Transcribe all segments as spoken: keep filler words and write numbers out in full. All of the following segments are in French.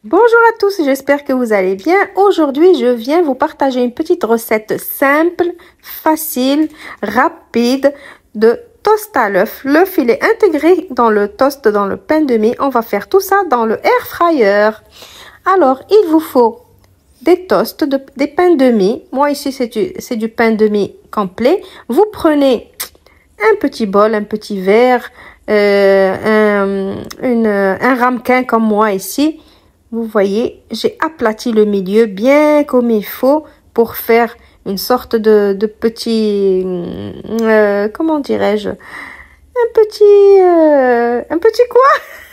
Bonjour à tous, j'espère que vous allez bien. Aujourd'hui, je viens vous partager une petite recette simple, facile, rapide de toast à l'œuf. L'œuf, il est intégré dans le toast, dans le pain de mie. On va faire tout ça dans le air fryer. Alors, il vous faut des toasts, de, des pains de mie. Moi, ici, c'est du, c'est du pain de mie complet. Vous prenez un petit bol, un petit verre, euh, un, une, un ramequin comme moi ici. Vous voyez, j'ai aplati le milieu bien comme il faut pour faire une sorte de, de petit, euh, comment dirais-je, un petit, euh, un petit quoi?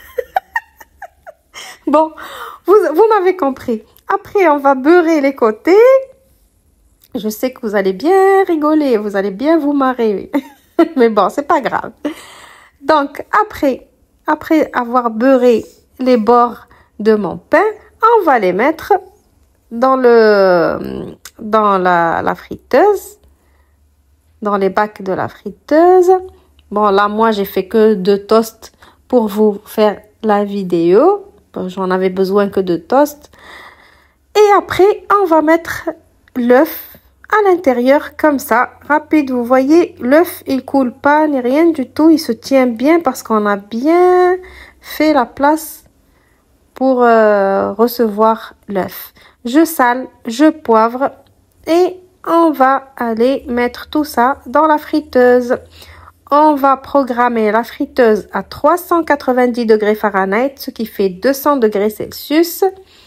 Bon, vous, vous m'avez compris. Après, on va beurrer les côtés. Je sais que vous allez bien rigoler, vous allez bien vous marrer. Mais bon, c'est pas grave. Donc, après, après avoir beurré les bords de mon pain, on va les mettre dans le dans la, la friteuse, dans les bacs de la friteuse. Bon, là, moi, j'ai fait que deux toasts pour vous faire la vidéo. Bon, j'en avais besoin que de toasts. Et après, on va mettre l'œuf à l'intérieur comme ça, rapide. Vous voyez, l'œuf, il coule pas ni rien du tout. Il se tient bien parce qu'on a bien fait la place pour euh, recevoir l'œuf. Je sale, je poivre et on va aller mettre tout ça dans la friteuse. On va programmer la friteuse à trois cent quatre-vingt-dix degrés Fahrenheit, ce qui fait deux cents degrés Celsius,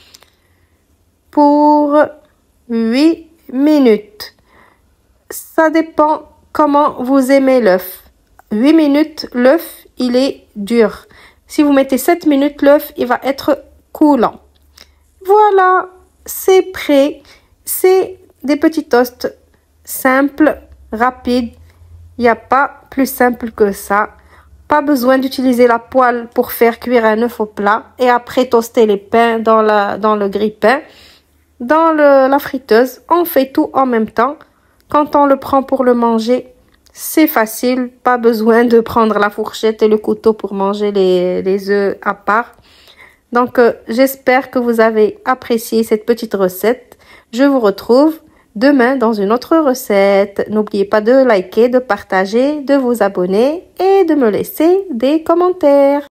pour huit minutes. Ça dépend comment vous aimez l'œuf. huit minutes, l'œuf, il est dur. Si vous mettez sept minutes, l'œuf, il va être coulant. Voilà, c'est prêt. C'est des petits toasts simples, rapides. Il n'y a pas plus simple que ça. Pas besoin d'utiliser la poêle pour faire cuire un œuf au plat et après toaster les pains dans, la, dans le grille-pain. Dans le, la friteuse, on fait tout en même temps. Quand on le prend pour le manger, c'est facile, pas besoin de prendre la fourchette et le couteau pour manger les, les œufs à part. Donc, euh, j'espère que vous avez apprécié cette petite recette. Je vous retrouve demain dans une autre recette. N'oubliez pas de liker, de partager, de vous abonner et de me laisser des commentaires.